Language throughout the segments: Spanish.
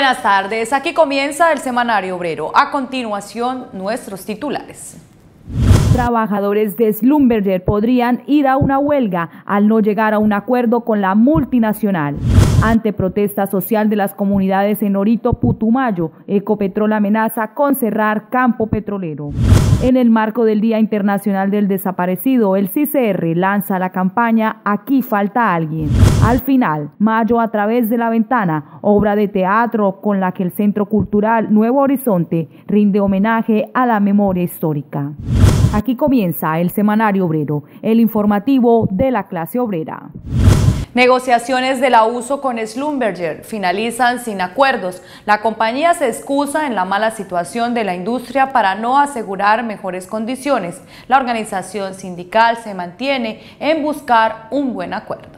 Buenas tardes, aquí comienza el Semanario Obrero. A continuación, nuestros titulares. Trabajadores de Schlumberger podrían ir a una huelga al no llegar a un acuerdo con la multinacional. Ante protesta social de las comunidades en Orito, Putumayo, Ecopetrol amenaza con cerrar campo petrolero. En el marco del Día Internacional del Desaparecido, el CICR lanza la campaña Aquí falta alguien. Al final, Mayo a través de la ventana, obra de teatro con la que el Centro Cultural Nuevo Horizonte rinde homenaje a la memoria histórica. Aquí comienza el Semanario Obrero, el informativo de la clase obrera. Negociaciones de la USO con Schlumberger finalizan sin acuerdos. La compañía se excusa en la mala situación de la industria para no asegurar mejores condiciones. La organización sindical se mantiene en buscar un buen acuerdo.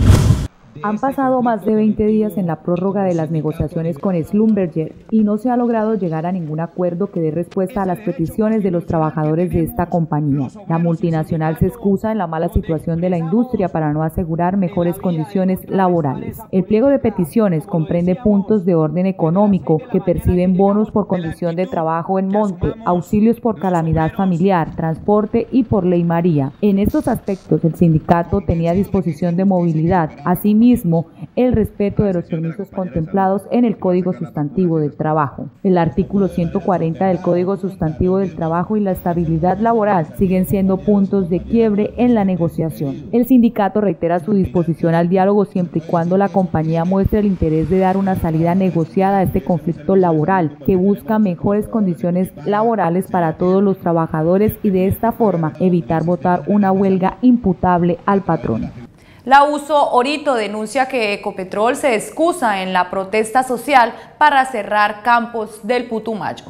Han pasado más de 20 días en la prórroga de las negociaciones con Schlumberger y no se ha logrado llegar a ningún acuerdo que dé respuesta a las peticiones de los trabajadores de esta compañía. La multinacional se excusa en la mala situación de la industria para no asegurar mejores condiciones laborales. El pliego de peticiones comprende puntos de orden económico que perciben bonos por condición de trabajo en monte, auxilios por calamidad familiar, transporte y por ley María. En estos aspectos el sindicato tenía disposición de movilidad, asimismo el respeto de los permisos contemplados en el Código Sustantivo del Trabajo. El artículo 140 del Código Sustantivo del Trabajo y la estabilidad laboral siguen siendo puntos de quiebre en la negociación. El sindicato reitera su disposición al diálogo siempre y cuando la compañía muestre el interés de dar una salida negociada a este conflicto laboral que busca mejores condiciones laborales para todos los trabajadores y de esta forma evitar votar una huelga imputable al patrón. La USO Orito denuncia que Ecopetrol se excusa en la protesta social para cerrar campos del Putumayo.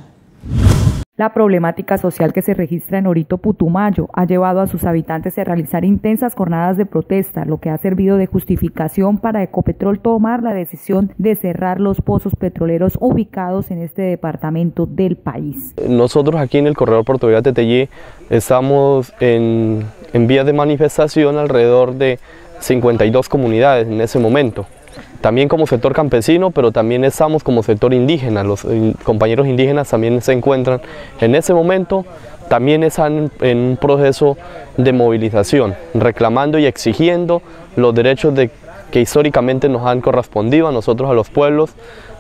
La problemática social que se registra en Orito, Putumayo, ha llevado a sus habitantes a realizar intensas jornadas de protesta, lo que ha servido de justificación para Ecopetrol tomar la decisión de cerrar los pozos petroleros ubicados en este departamento del país. Nosotros aquí en el corredor Portoviejo Teteyé estamos en vías de manifestación alrededor de 52 comunidades en ese momento, también como sector campesino, pero también estamos como sector indígena. Los compañeros indígenas también se encuentran en ese momento, también están en un proceso de movilización, reclamando y exigiendo los derechos que históricamente nos han correspondido a nosotros, a los pueblos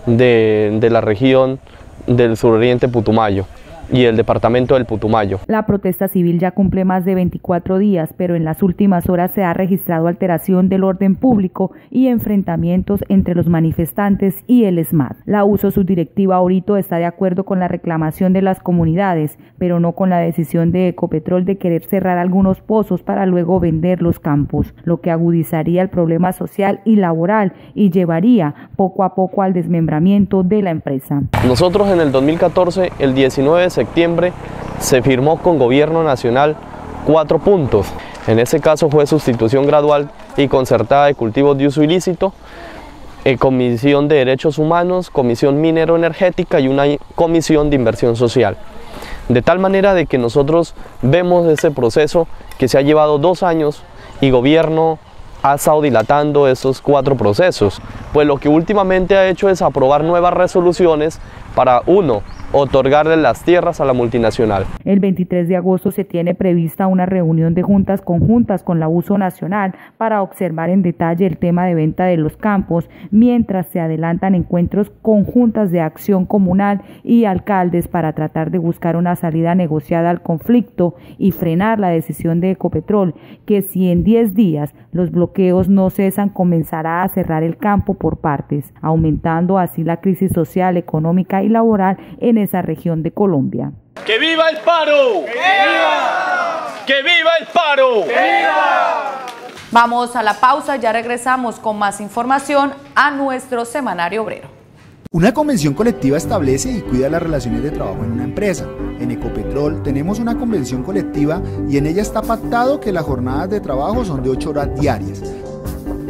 de la región del suroriente Putumayo y el departamento del Putumayo. La protesta civil ya cumple más de 24 días, pero en las últimas horas se ha registrado alteración del orden público y enfrentamientos entre los manifestantes y el SMAT. La USO subdirectiva Orito está de acuerdo con la reclamación de las comunidades, pero no con la decisión de Ecopetrol de querer cerrar algunos pozos para luego vender los campos, lo que agudizaría el problema social y laboral y llevaría poco a poco al desmembramiento de la empresa. Nosotros en el 2014, el 19 de septiembre, se firmó con Gobierno Nacional 4 puntos. En ese caso fue sustitución gradual y concertada de cultivos de uso ilícito, Comisión de Derechos Humanos, Comisión Minero-Energética y una Comisión de Inversión Social. De tal manera de que nosotros vemos ese proceso que se ha llevado 2 años y Gobierno ha estado dilatando esos 4 procesos, pues lo que últimamente ha hecho es aprobar nuevas resoluciones para, uno, otorgarle las tierras a la multinacional. El 23 de agosto se tiene prevista una reunión de juntas conjuntas con la USO Nacional para observar en detalle el tema de venta de los campos, mientras se adelantan encuentros con juntas de acción comunal y alcaldes para tratar de buscar una salida negociada al conflicto y frenar la decisión de Ecopetrol, que si en 10 días los bloqueos no cesan, comenzará a cerrar el campo por partes, aumentando así la crisis social, económica y laboral en esa región de Colombia. ¡Que viva el paro! ¡Que viva! ¡Que viva el paro! ¡Que viva! Vamos a la pausa, ya regresamos con más información a nuestro Semanario Obrero. Una convención colectiva establece y cuida las relaciones de trabajo en una empresa. En Ecopetrol tenemos una convención colectiva y en ella está pactado que las jornadas de trabajo son de 8 horas diarias.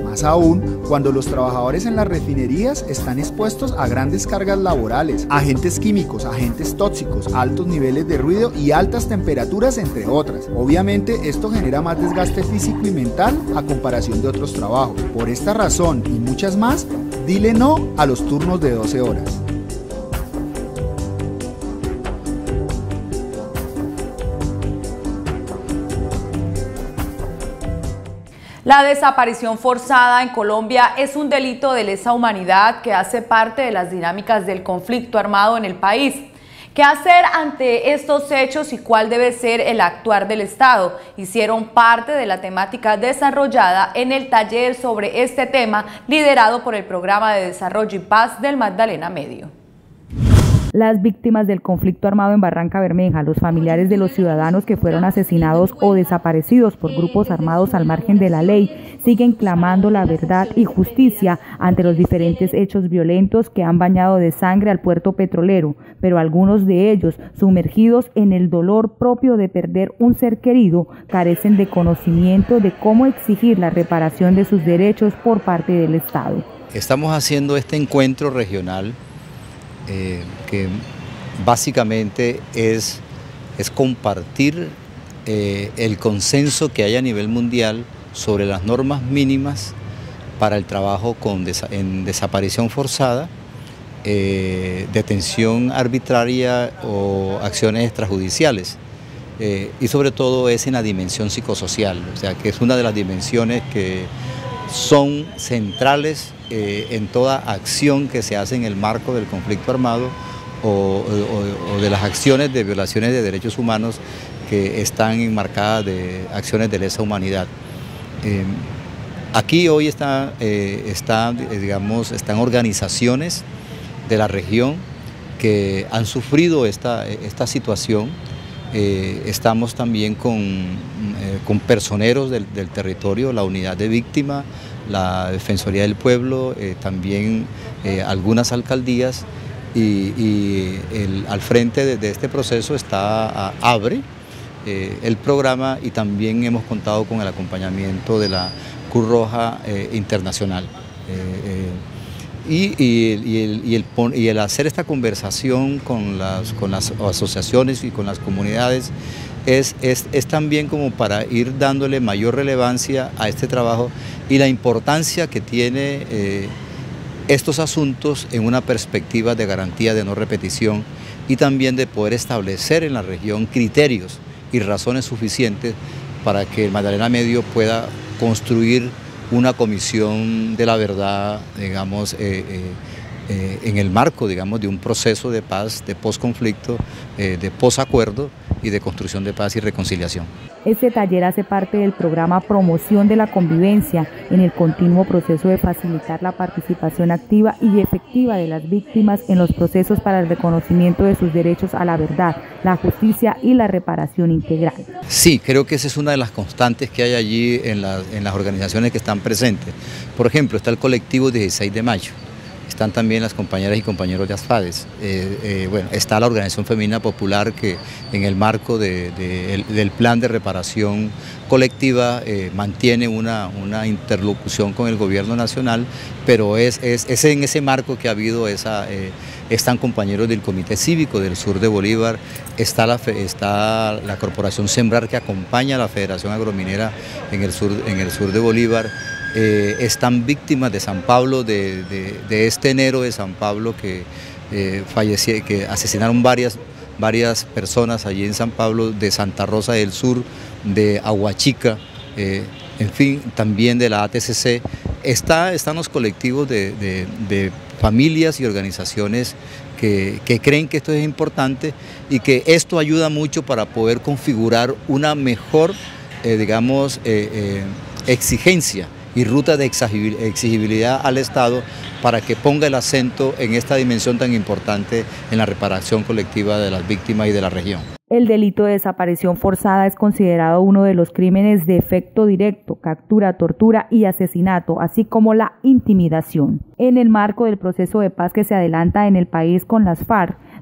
Más aún, cuando los trabajadores en las refinerías están expuestos a grandes cargas laborales, agentes químicos, agentes tóxicos, altos niveles de ruido y altas temperaturas, entre otras. Obviamente, esto genera más desgaste físico y mental a comparación de otros trabajos. Por esta razón y muchas más, dile no a los turnos de 12 horas. La desaparición forzada en Colombia es un delito de lesa humanidad que hace parte de las dinámicas del conflicto armado en el país. ¿Qué hacer ante estos hechos y cuál debe ser el actuar del Estado? Hicieron parte de la temática desarrollada en el taller sobre este tema liderado por el Programa de Desarrollo y Paz del Magdalena Medio. Las víctimas del conflicto armado en Barrancabermeja, los familiares de los ciudadanos que fueron asesinados o desaparecidos por grupos armados al margen de la ley, siguen clamando la verdad y justicia ante los diferentes hechos violentos que han bañado de sangre al puerto petrolero, pero algunos de ellos, sumergidos en el dolor propio de perder un ser querido, carecen de conocimiento de cómo exigir la reparación de sus derechos por parte del Estado. Estamos haciendo este encuentro regional que básicamente es compartir el consenso que hay a nivel mundial sobre las normas mínimas para el trabajo en desaparición forzada, detención arbitraria o acciones extrajudiciales. Y sobre todo es en la dimensión psicosocial, o sea que es una de las dimensiones que son centrales en toda acción que se hace en el marco del conflicto armado o de las acciones de violaciones de derechos humanos que están enmarcadas de acciones de lesa humanidad. Aquí hoy están organizaciones de la región que han sufrido esta situación. Estamos también con personeros del territorio, la unidad de víctima, la Defensoría del Pueblo, también algunas alcaldías y al frente de este proceso está ABRE, el programa, y también hemos contado con el acompañamiento de la Cruz Roja Internacional. Y el hacer esta conversación con las asociaciones y con las comunidades es también como para ir dándole mayor relevancia a este trabajo y la importancia que tiene estos asuntos en una perspectiva de garantía de no repetición y también de poder establecer en la región criterios y razones suficientes para que el Magdalena Medio pueda construir una comisión de la verdad, digamos, en el marco, digamos, de un proceso de paz, de posconflicto, de posacuerdo y de construcción de paz y reconciliación. Este taller hace parte del programa Promoción de la Convivencia en el continuo proceso de facilitar la participación activa y efectiva de las víctimas en los procesos para el reconocimiento de sus derechos a la verdad, la justicia y la reparación integral. Sí, creo que esa es una de las constantes que hay allí en las organizaciones que están presentes. Por ejemplo, está el colectivo 16 de mayo. Están también las compañeras y compañeros de ASFADES. Bueno, está la Organización Femenina Popular que en el marco del plan de reparación colectiva mantiene una interlocución con el gobierno nacional, pero es en ese marco que ha habido están compañeros del Comité Cívico del Sur de Bolívar, está la Corporación Sembrar que acompaña a la Federación Agrominera en el sur de Bolívar. Están víctimas de San Pablo, de este enero de San Pablo que asesinaron varias personas allí en San Pablo, de Santa Rosa del Sur, de Aguachica, en fin, también de la ATCC. Están los colectivos de familias y organizaciones que creen que esto es importante y que esto ayuda mucho para poder configurar una mejor, digamos, exigencia y ruta de exigibilidad al Estado para que ponga el acento en esta dimensión tan importante en la reparación colectiva de las víctimas y de la región. El delito de desaparición forzada es considerado uno de los crímenes de efecto directo, captura, tortura y asesinato, así como la intimidación. En el marco del proceso de paz que se adelanta en el país con las FARC,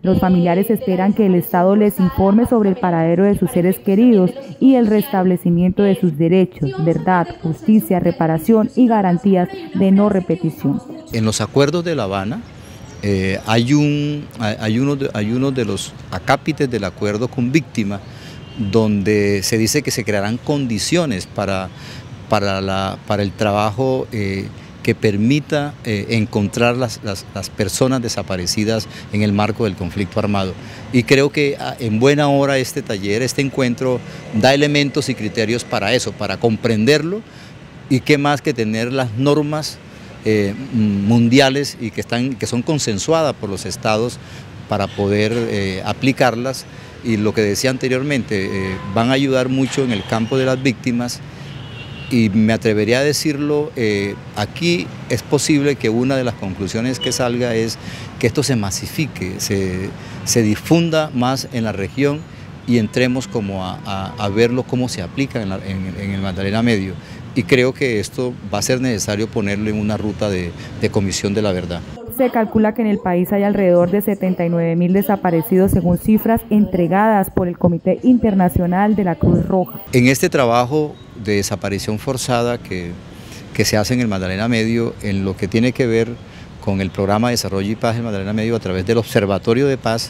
Los familiares esperan que el Estado les informe sobre el paradero de sus seres queridos y el restablecimiento de sus derechos, verdad, justicia, reparación y garantías de no repetición. En los acuerdos de La Habana hay uno de los acápites del acuerdo con víctimas donde se dice que se crearán condiciones para el trabajo que permita encontrar las personas desaparecidas en el marco del conflicto armado. Y creo que en buena hora este taller, este encuentro, da elementos y criterios para eso, para comprenderlo, y qué más que tener las normas mundiales y que son consensuadas por los estados para poder aplicarlas. Y lo que decía anteriormente, van a ayudar mucho en el campo de las víctimas. Y me atrevería a decirlo, aquí es posible que una de las conclusiones que salga es que esto se masifique, se difunda más en la región y entremos como a verlo cómo se aplica en el Magdalena Medio. Y creo que esto va a ser necesario ponerlo en una ruta de comisión de la verdad. Se calcula que en el país hay alrededor de 79.000 desaparecidos según cifras entregadas por el Comité Internacional de la Cruz Roja. En este trabajo de desaparición forzada que se hace en el Magdalena Medio, en lo que tiene que ver con el programa de desarrollo y paz del Magdalena Medio a través del Observatorio de Paz,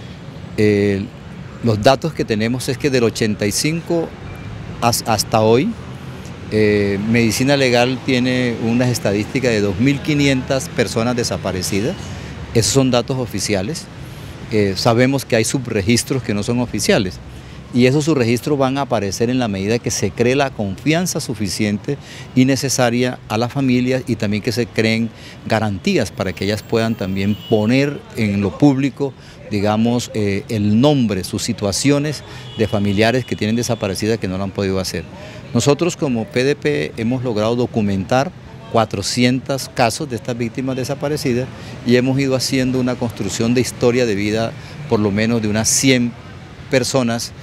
los datos que tenemos es que del 85 hasta hoy, Medicina Legal tiene unas estadísticas de 2.500 personas desaparecidas. Esos son datos oficiales. Sabemos que hay subregistros que no son oficiales y esos subregistros van a aparecer en la medida que se cree la confianza suficiente y necesaria a las familias y también que se creen garantías para que ellas puedan también poner en lo público, digamos, el nombre, sus situaciones de familiares que tienen desaparecidas que no lo han podido hacer. Nosotros como PDP hemos logrado documentar 400 casos de estas víctimas desaparecidas y hemos ido haciendo una construcción de historia de vida por lo menos de unas 100 personas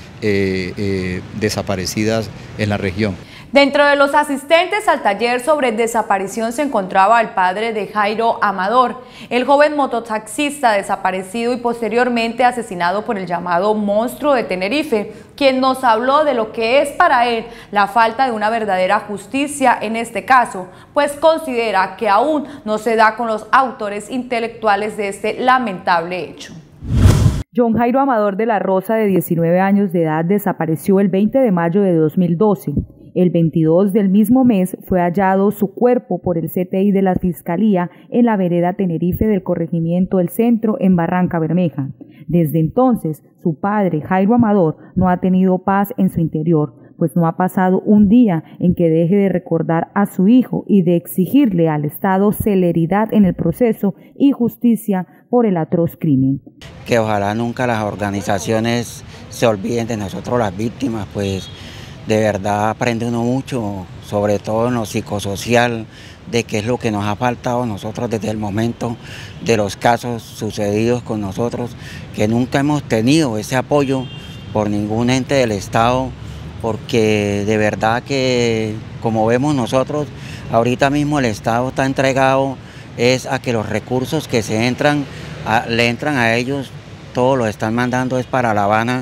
desaparecidas en la región. Dentro de los asistentes al taller sobre desaparición se encontraba el padre de Jairo Amador, el joven mototaxista desaparecido y posteriormente asesinado por el llamado monstruo de Tenerife, quien nos habló de lo que es para él la falta de una verdadera justicia en este caso, pues considera que aún no se da con los autores intelectuales de este lamentable hecho. John Jairo Amador de la Rosa, de 19 años de edad, desapareció el 20 de mayo de 2012. El 22 del mismo mes fue hallado su cuerpo por el CTI de la Fiscalía en la vereda Tenerife del corregimiento El Centro en Barranca Bermeja. Desde entonces, su padre, Jairo Amador, no ha tenido paz en su interior, pues no ha pasado un día en que deje de recordar a su hijo y de exigirle al Estado celeridad en el proceso y justicia por el atroz crimen. Que ojalá nunca las organizaciones se olviden de nosotros las víctimas, pues de verdad aprende uno mucho, sobre todo en lo psicosocial, de qué es lo que nos ha faltado a nosotros desde el momento de los casos sucedidos con nosotros, que nunca hemos tenido ese apoyo por ningún ente del Estado, porque de verdad que, como vemos nosotros, ahorita mismo el Estado está entregado es a que los recursos que le entran a ellos, todos los están mandando es para La Habana,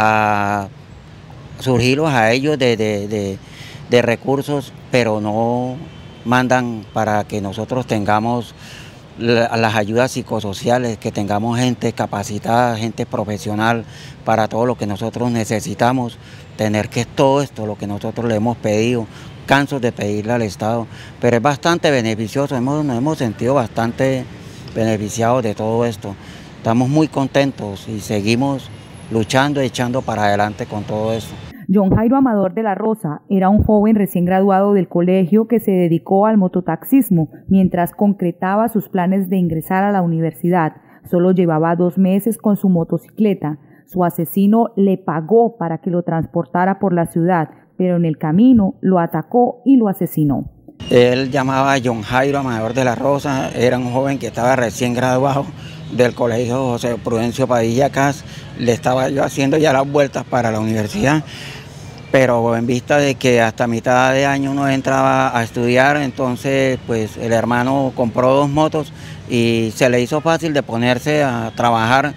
a surgirlos a ellos de recursos, pero no mandan para que nosotros tengamos las ayudas psicosociales, que tengamos gente capacitada, gente profesional para todo lo que nosotros necesitamos, tener que todo esto, lo que nosotros le hemos pedido, cansos de pedirle al Estado, pero es bastante beneficioso, nos hemos sentido bastante beneficiados de todo esto, estamos muy contentos y seguimos luchando y echando para adelante con todo eso. John Jairo Amador de la Rosa era un joven recién graduado del colegio que se dedicó al mototaxismo mientras concretaba sus planes de ingresar a la universidad. Solo llevaba 2 meses con su motocicleta. Su asesino le pagó para que lo transportara por la ciudad, pero en el camino lo atacó y lo asesinó. Él llamaba a John Jairo Amador de la Rosa, era un joven que estaba recién graduado del colegio José Prudencio Padilla Cas, le estaba yo haciendo ya las vueltas para la universidad, pero en vista de que hasta mitad de año uno entraba a estudiar, entonces pues el hermano compró 2 motos y se le hizo fácil de ponerse a trabajar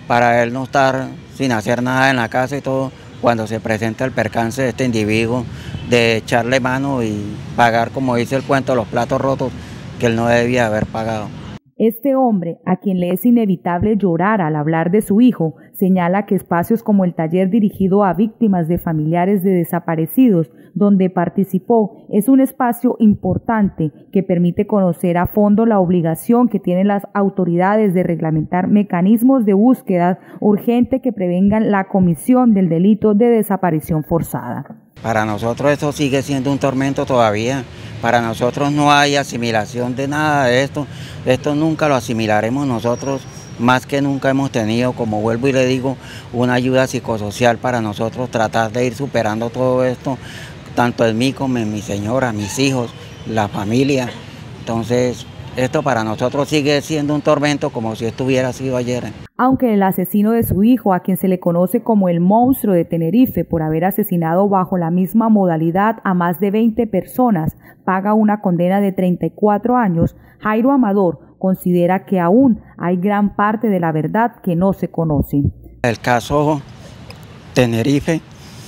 para él no estar sin hacer nada en la casa y todo, cuando se presenta el percance de este individuo, de echarle mano y pagar, como dice el cuento, los platos rotos que él no debía haber pagado. Este hombre, a quien le es inevitable llorar al hablar de su hijo, señala que espacios como el taller dirigido a víctimas de familiares de desaparecidos, donde participó, es un espacio importante que permite conocer a fondo la obligación que tienen las autoridades de reglamentar mecanismos de búsqueda urgente que prevengan la comisión del delito de desaparición forzada. Para nosotros esto sigue siendo un tormento todavía. Para nosotros no hay asimilación de nada de esto. Esto nunca lo asimilaremos nosotros. Más que nunca hemos tenido, como vuelvo y le digo, una ayuda psicosocial para nosotros tratar de ir superando todo esto, tanto en mí como en mi señora, mis hijos, la familia. Entonces, esto para nosotros sigue siendo un tormento como si esto hubiera sido ayer. Aunque el asesino de su hijo, a quien se le conoce como el monstruo de Tenerife por haber asesinado bajo la misma modalidad a más de 20 personas, paga una condena de 34 años, Jairo Amador considera que aún hay gran parte de la verdad que no se conoce. El caso Tenerife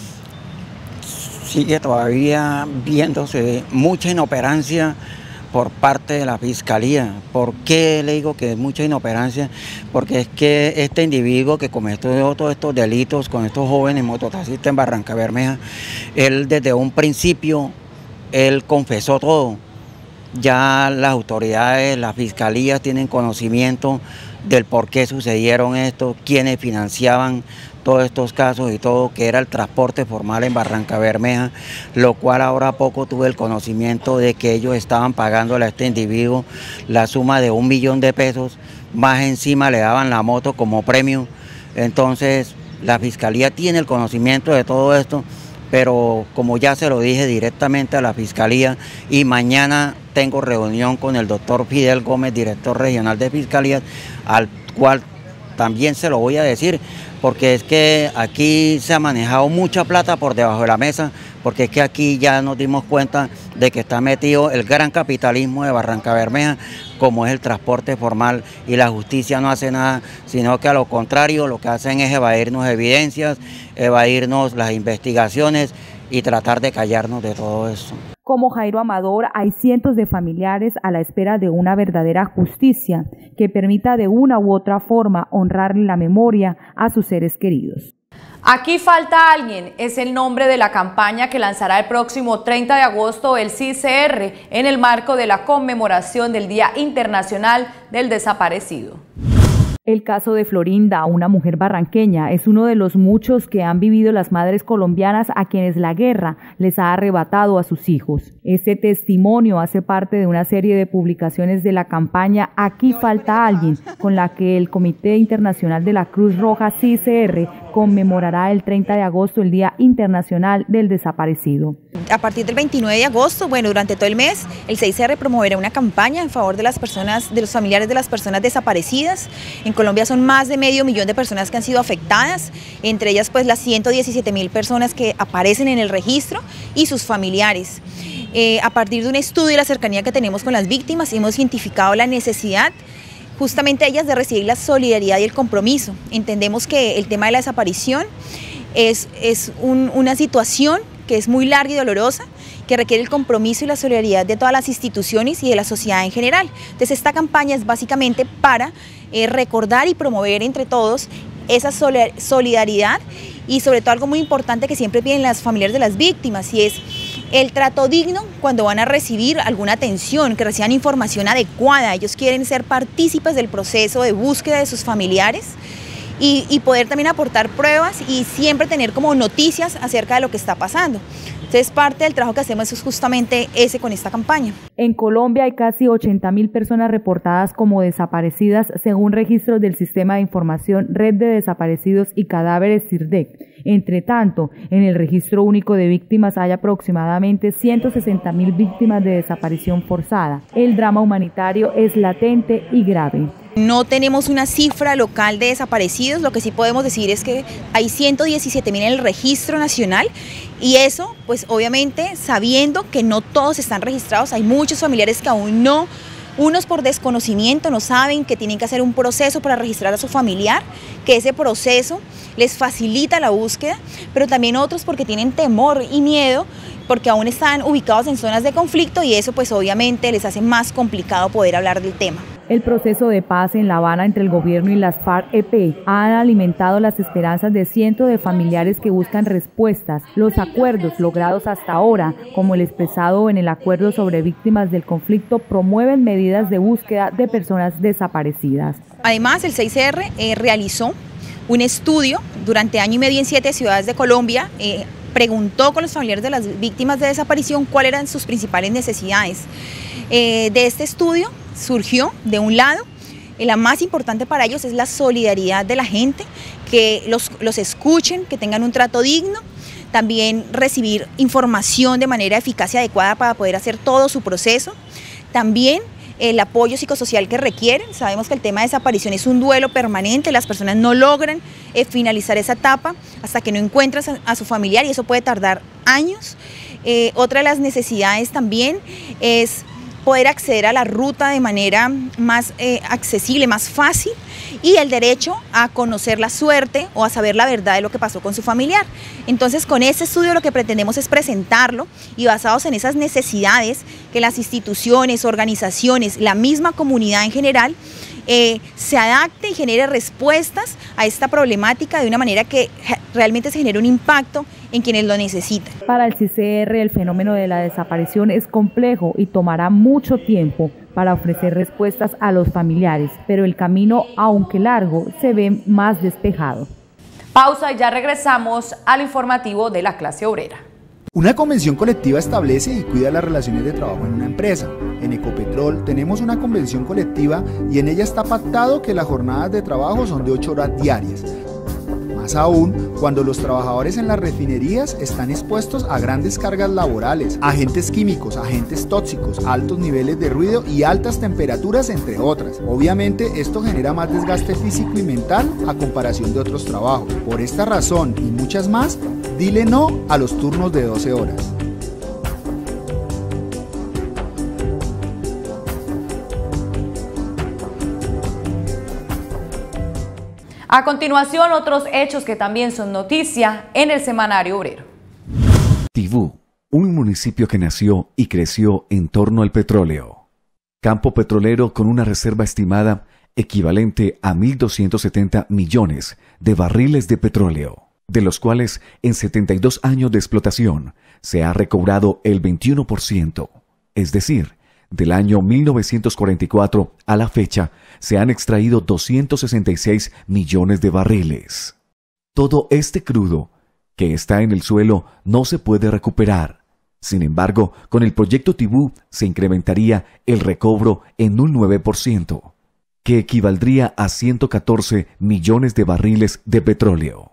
sigue todavía viéndose mucha inoperancia por parte de la Fiscalía. ¿Por qué le digo que es mucha inoperancia? Porque es que este individuo que cometió todos estos delitos con estos jóvenes mototaxistas en Barrancabermeja, él desde un principio, él confesó todo. Ya las autoridades, las fiscalías tienen conocimiento del por qué sucedieron esto, quiénes financiaban todos estos casos y todo, que era el transporte formal en Barrancabermeja, lo cual ahora poco tuve el conocimiento de que ellos estaban pagándole a este individuo la suma de 1 millón de pesos, más encima le daban la moto como premio. Entonces la Fiscalía tiene el conocimiento de todo esto, pero como ya se lo dije directamente a la Fiscalía, y mañana tengo reunión con el doctor Fidel Gómez, director regional de Fiscalías, al cual también se lo voy a decir, porque es que aquí se ha manejado mucha plata por debajo de la mesa, porque es que aquí ya nos dimos cuenta de que está metido el gran capitalismo de Barrancabermeja, como es el transporte formal, y la justicia no hace nada, sino que a lo contrario lo que hacen es evadirnos evidencias, evadirnos las investigaciones y tratar de callarnos de todo eso. Como Jairo Amador, hay cientos de familiares a la espera de una verdadera justicia que permita de una u otra forma honrarle la memoria a sus seres queridos. Aquí falta alguien, es el nombre de la campaña que lanzará el próximo 30 de agosto el CICR en el marco de la conmemoración del Día Internacional del Desaparecido. El caso de Florinda, una mujer barranqueña, es uno de los muchos que han vivido las madres colombianas a quienes la guerra les ha arrebatado a sus hijos. Este testimonio hace parte de una serie de publicaciones de la campaña Aquí falta alguien, con la que el Comité Internacional de la Cruz Roja CICR conmemorará el 30 de agosto el Día Internacional del Desaparecido. A partir del 29 de agosto, durante todo el mes, el CICR promoverá una campaña en favor de las personas, de los familiares de las personas desaparecidas. En Colombia son más de 500 000 de personas que han sido afectadas, entre ellas pues las 117.000 personas que aparecen en el registro y sus familiares. A partir de un estudio y la cercanía que tenemos con las víctimas, hemos identificado la necesidad justamente ellas de recibir la solidaridad y el compromiso. Entendemos que el tema de la desaparición es una situación que es muy larga y dolorosa, que requiere el compromiso y la solidaridad de todas las instituciones y de la sociedad en general. Entonces esta campaña es básicamente para recordar y promover entre todos esa solidaridad y sobre todo algo muy importante que siempre piden las familiares de las víctimas, y es el trato digno cuando van a recibir alguna atención, que reciban información adecuada. Ellos quieren ser partícipes del proceso de búsqueda de sus familiares y poder también aportar pruebas y siempre tener como noticias acerca de lo que está pasando. Entonces parte del trabajo que hacemos es justamente ese con esta campaña. En Colombia hay casi 80.000 personas reportadas como desaparecidas según registros del Sistema de Información Red de Desaparecidos y Cadáveres CIRDEC. Entre tanto, en el Registro Único de Víctimas hay aproximadamente 160.000 víctimas de desaparición forzada. El drama humanitario es latente y grave. No tenemos una cifra local de desaparecidos, lo que sí podemos decir es que hay 117.000 en el registro nacional, y eso pues obviamente sabiendo que no todos están registrados, hay muchos familiares que aún no Unos por desconocimiento no saben que tienen que hacer un proceso para registrar a su familiar, que ese proceso les facilita la búsqueda, pero también otros porque tienen temor y miedo, porque aún están ubicados en zonas de conflicto y eso pues obviamente les hace más complicado poder hablar del tema. El proceso de paz en La Habana entre el gobierno y las FARC-EP ha alimentado las esperanzas de cientos de familiares que buscan respuestas. Los acuerdos logrados hasta ahora, como el expresado en el acuerdo sobre víctimas del conflicto, promueven medidas de búsqueda de personas desaparecidas. Además, el 6R realizó un estudio durante año y medio en 7 ciudades de Colombia, preguntó con los familiares de las víctimas de desaparición cuáles eran sus principales necesidades. De este estudio surgió, de un lado, la más importante para ellos es la solidaridad de la gente, que los escuchen, que tengan un trato digno, también recibir información de manera eficaz y adecuada para poder hacer todo su proceso, también el apoyo psicosocial que requieren. Sabemos que el tema de desaparición es un duelo permanente, las personas no logran finalizar esa etapa hasta que no encuentran a su familiar y eso puede tardar años. Otra de las necesidades también es poder acceder a la ruta de manera más accesible, más fácil, y el derecho a conocer la suerte o a saber la verdad de lo que pasó con su familiar. Entonces, con ese estudio lo que pretendemos es presentarlo y basados en esas necesidades que las instituciones, organizaciones, la misma comunidad en general se adapte y genere respuestas a esta problemática de una manera que realmente se genere un impacto en quienes lo necesitan. Para el 6R, el fenómeno de la desaparición es complejo y tomará mucho tiempo para ofrecer respuestas a los familiares, pero el camino, aunque largo, se ve más despejado. Pausa y ya regresamos al informativo de la clase obrera. Una convención colectiva establece y cuida las relaciones de trabajo en una empresa. En Ecopetrol tenemos una convención colectiva y en ella está pactado que las jornadas de trabajo son de 8 horas diarias. Más aún, cuando los trabajadores en las refinerías están expuestos a grandes cargas laborales, agentes químicos, agentes tóxicos, altos niveles de ruido y altas temperaturas, entre otras. Obviamente, esto genera más desgaste físico y mental a comparación de otros trabajos. Por esta razón y muchas más, dile no a los turnos de 12 horas. A continuación, otros hechos que también son noticia en el Semanario Obrero. Tibú, un municipio que nació y creció en torno al petróleo. Campo petrolero con una reserva estimada equivalente a 1.270 millones de barriles de petróleo, de los cuales en 72 años de explotación se ha recobrado el 21%, es decir, del año 1944 a la fecha se han extraído 266 millones de barriles. Todo este crudo que está en el suelo no se puede recuperar. Sin embargo, con el proyecto Tibú se incrementaría el recobro en un 9%, que equivaldría a 114 millones de barriles de petróleo.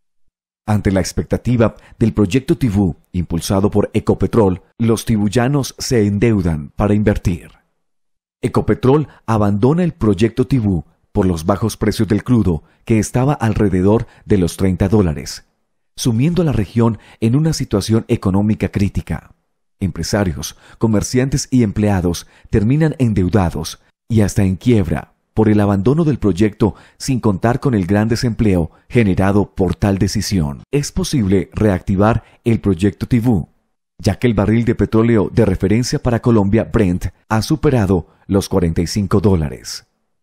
Ante la expectativa del proyecto Tibú, impulsado por Ecopetrol, los tibuyanos se endeudan para invertir. Ecopetrol abandona el proyecto Tibú por los bajos precios del crudo, que estaba alrededor de los $30, sumiendo a la región en una situación económica crítica. Empresarios, comerciantes y empleados terminan endeudados y hasta en quiebra por el abandono del proyecto, sin contar con el gran desempleo generado por tal decisión. Es posible reactivar el proyecto Tibú, ya que el barril de petróleo de referencia para Colombia, Brent, ha superado los $45.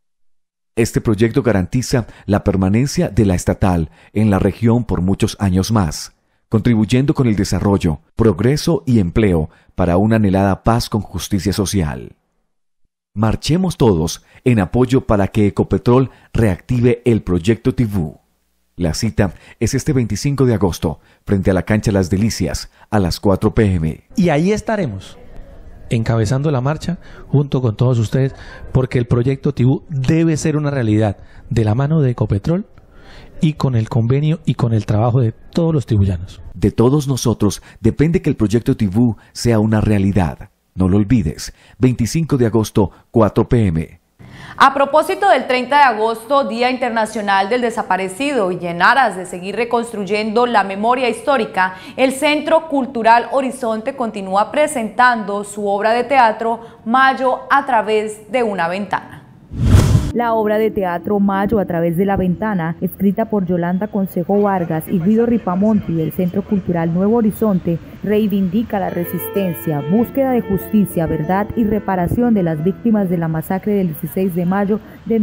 Este proyecto garantiza la permanencia de la estatal en la región por muchos años más, contribuyendo con el desarrollo, progreso y empleo para una anhelada paz con justicia social. Marchemos todos en apoyo para que Ecopetrol reactive el proyecto Tibú. La cita es este 25 de agosto, frente a la cancha Las Delicias, a las 4 p.m. Y ahí estaremos, encabezando la marcha junto con todos ustedes, porque el proyecto Tibú debe ser una realidad de la mano de Ecopetrol y con el convenio y con el trabajo de todos los tibuyanos. De todos nosotros depende que el proyecto Tibú sea una realidad. No lo olvides, 25 de agosto, 4 p.m. A propósito del 30 de agosto, Día Internacional del Desaparecido, y en aras de seguir reconstruyendo la memoria histórica, el Centro Cultural Horizonte continúa presentando su obra de teatro Mayo a través de una ventana. La obra de teatro Mayo a través de la ventana, escrita por Yolanda Consejo Vargas y Guido Ripamonti del Centro Cultural Nuevo Horizonte, reivindica la resistencia, búsqueda de justicia, verdad y reparación de las víctimas de la masacre del 16 de mayo de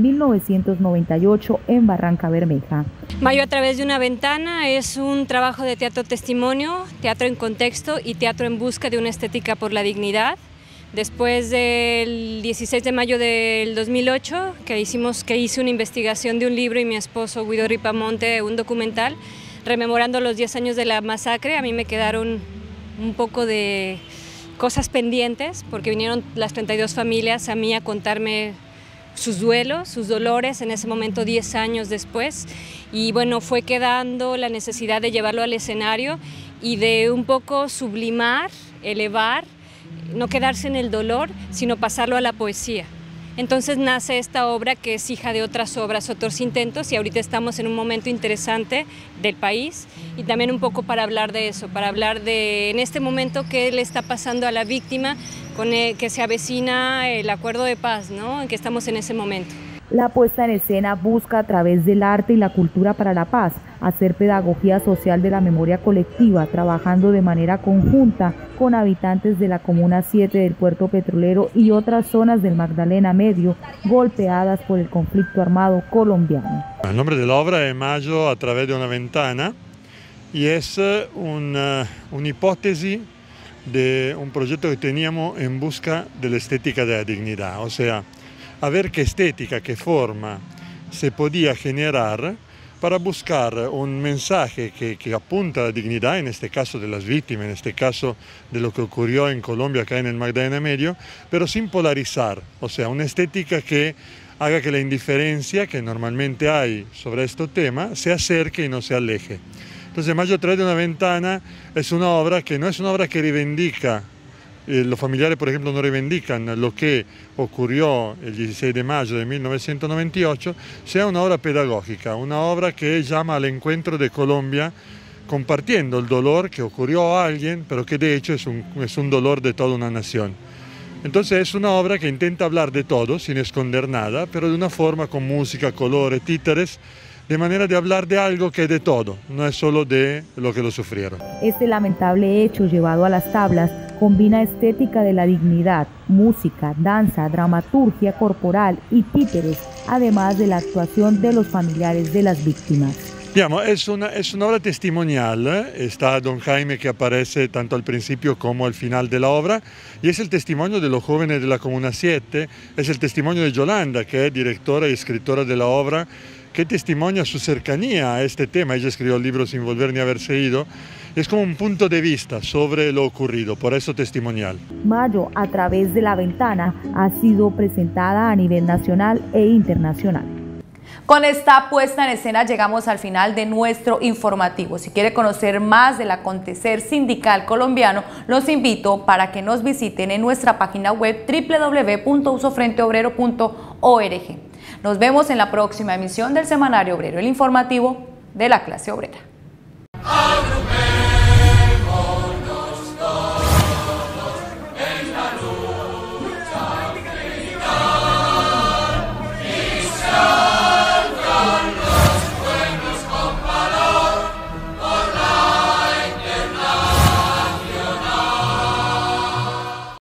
1998 en Barranca Bermeja. Mayo a través de una ventana es un trabajo de teatro testimonio, teatro en contexto y teatro en busca de una estética por la dignidad. Después del 16 de mayo del 2008, que hice una investigación de un libro, y mi esposo Guido Ripamonte un documental, rememorando los 10 años de la masacre, a mí me quedaron un poco de cosas pendientes, porque vinieron las 32 familias a mí a contarme sus duelos, sus dolores, en ese momento 10 años después, y bueno, fue quedando la necesidad de llevarlo al escenario y de un poco sublimar, elevar, no quedarse en el dolor, sino pasarlo a la poesía. Entonces nace esta obra, que es hija de otras obras, otros intentos, y ahorita estamos en un momento interesante del país, y también un poco para hablar de eso, para hablar de en este momento qué le está pasando a la víctima, que se avecina el acuerdo de paz, ¿no? En que estamos en ese momento. La puesta en escena busca, a través del arte y la cultura para la paz, hacer pedagogía social de la memoria colectiva, trabajando de manera conjunta con habitantes de la Comuna 7 del Puerto Petrolero y otras zonas del Magdalena Medio, golpeadas por el conflicto armado colombiano. El nombre de la obra es Mayo a través de una ventana, y es una hipótesis de un proyecto que teníamos en busca de la estética de la dignidad, o sea, a ver qué estética, qué forma se podía generar para buscar un mensaje que apunta a la dignidad, en este caso de las víctimas, en este caso de lo que ocurrió en Colombia, acá en el Magdalena Medio, pero sin polarizar, o sea, una estética que haga que la indiferencia que normalmente hay sobre este tema se acerque y no se aleje. Entonces, Mayo a través de una ventana es una obra que no es una obra que reivindica. Los familiares, por ejemplo, no reivindican lo que ocurrió el 16 de mayo de 1998, sea una obra pedagógica, una obra que llama al encuentro de Colombia, compartiendo el dolor que ocurrió a alguien, pero que de hecho es un dolor de toda una nación. Entonces es una obra que intenta hablar de todo, sin esconder nada, pero de una forma con música, colores, títeres, de manera de hablar de algo que es de todo, no es solo de lo que lo sufrieron. Este lamentable hecho llevado a las tablas combina estética de la dignidad, música, danza, dramaturgia corporal y títeres, además de la actuación de los familiares de las víctimas. Digamos, es una obra testimonial, está Don Jaime que aparece tanto al principio como al final de la obra, y es el testimonio de los jóvenes de la Comuna 7, es el testimonio de Yolanda, que es directora y escritora de la obra, que testimonia su cercanía a este tema. Ella escribió el libro Sin volver ni haberse ido. Es como un punto de vista sobre lo ocurrido, por eso testimonial. Mayo a través de la ventana ha sido presentada a nivel nacional e internacional. Con esta puesta en escena llegamos al final de nuestro informativo. Si quiere conocer más del acontecer sindical colombiano, los invito para que nos visiten en nuestra página web www.usofrenteobrero.org. Nos vemos en la próxima emisión del Semanario Obrero, el informativo de la clase obrera.